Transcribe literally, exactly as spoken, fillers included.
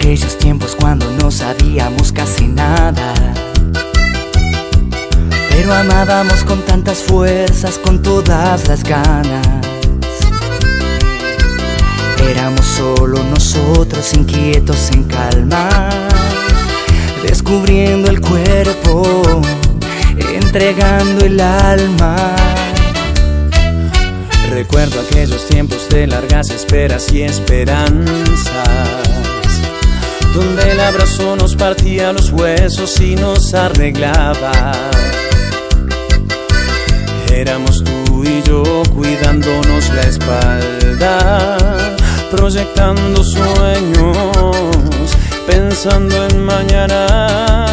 aquellos tiempos cuando no sabíamos casi nada, pero amábamos con tantas fuerzas, con todas las ganas. Éramos solo nosotros, inquietos en calma, descubriendo el cuerpo, entregando el alma. Recuerdo aquellos tiempos de largas esperas y esperanzas, donde el abrazo nos partía los huesos y nos arreglaba. Éramos tú y yo cuidándonos la espalda, proyectando sueños, pensando en mañana.